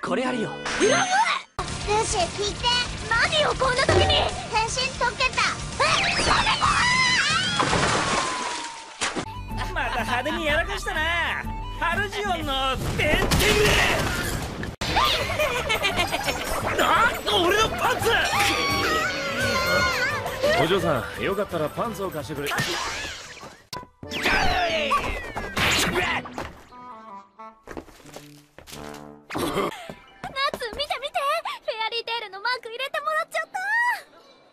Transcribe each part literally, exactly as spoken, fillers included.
これやるよ。 ルシー聞いて。何よこんな時に。変身解けた。え、それもまた派手にやらかしたな。ハルジオンのペンティング。あ、俺のパンツ。 お嬢さん、よかったらパンツを貸してくれ。 ナツ見て見て、フェアリーテールのマーク入れてもらっちゃった。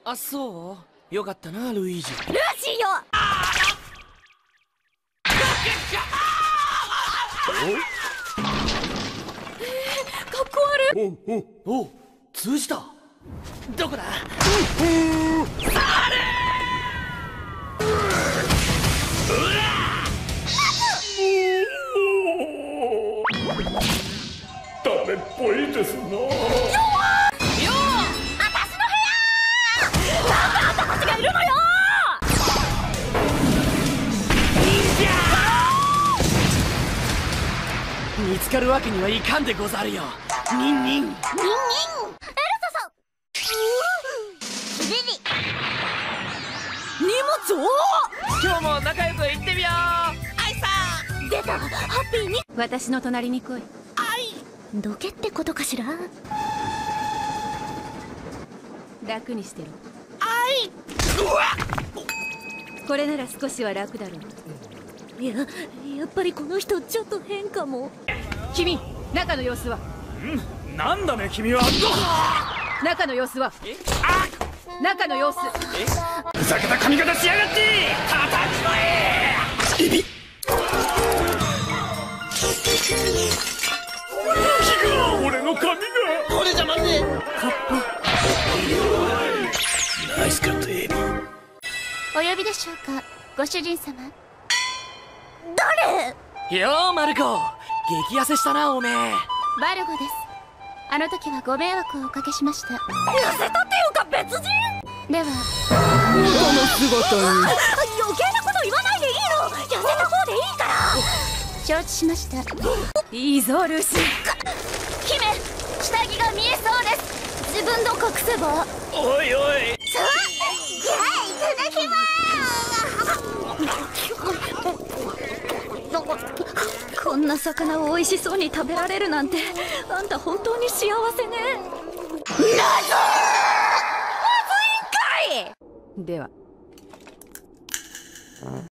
あ、そう。よかったな、ルイージ。 ルーシーよ。かっこ悪い。 おおお、通じた。どこだ。 ダメっぽいですな。 よー、私の部屋。なんであんたたちがいるのよ。 見つかるわけにはいかんでござるよ。ニンニン。ニンニン。エルサさん。リリ。 荷物を。今日も仲良く行ってみよう。アイサー。出た。ハッピーに。 私の隣に来い。 あい。どけってことかしら。 楽にしてる。 あい。 これなら少しは楽だろう。 いや、やっぱりこの人ちょっと変かも。 君、中の様子は。 ん、なんだね君は。 中の様子は。中の様子。 ふざけた髪型しやがって。叩きまえ。エビ。俺の髪が。 俺じゃまんねえ。 カッパ。ナイスカットエビ。 お呼びでしょうか、ご主人様。誰？ よーマルコ、激痩せしたなおめえ。 バルゴです。あの時はご迷惑をおかけしました。痩せたっていうか別人では。 元の姿に。 余計なこと言わないでいいの。痩せた方でいいから。承知しました。 いいぞルーシー。 姫、下着が見えそうです。自分の隠せば。 おいおい。 さあ、じゃあいただきまーす。 こんな魚を美味しそうに食べられるなんて、あんた本当に幸せね。 なぜ？まずいんかい。 では。